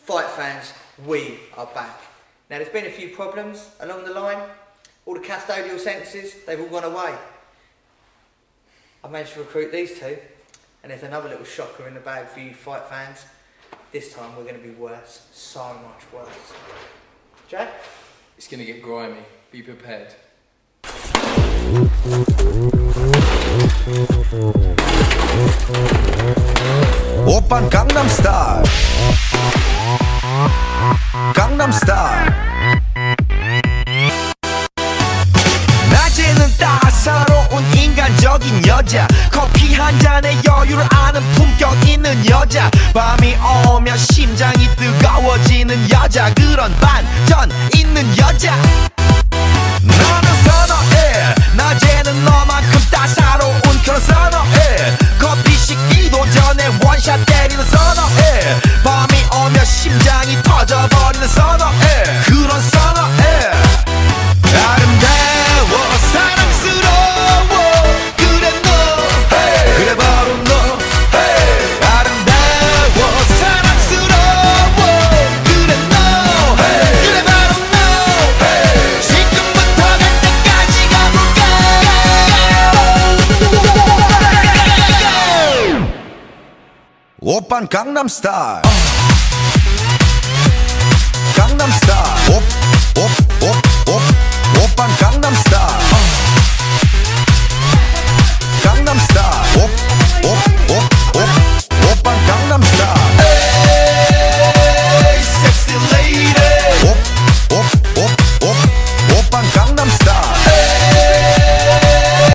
Fight fans, we are back. Now there's been a few problems along the line. All the custodial sentences, they've all gone away. I managed to recruit these two, and there's another little shocker in the bag for you fight fans. This time we're going to be worse, so much worse. Jack? It's going to get grimy. Be prepared. 오빤 강남스타일 강남스타일 낮에는 따사로운 인간적인 여자 커피 한 잔에 여유를 아는 품격 있는 여자 밤이 오면 심장이 뜨거워지는 여자 그런 반전 있는 여자 너는 선호해 낮에는 너만큼 따사로운 그런 선호해 커피 식기도 전에 원샷 때리는 선호해 밤이 오면 심장이 터져버리는 선호해 그런 선호해 아름다워 사랑스러워 그래 너 hey. 그래 바로 너 hey. 아름다워 사랑스러워 그래 너 hey. 그래 바로 너 hey. 지금부터 갈 때까지 가볼까 오빤 강남스타일 강남스타일 오빤 강남스타일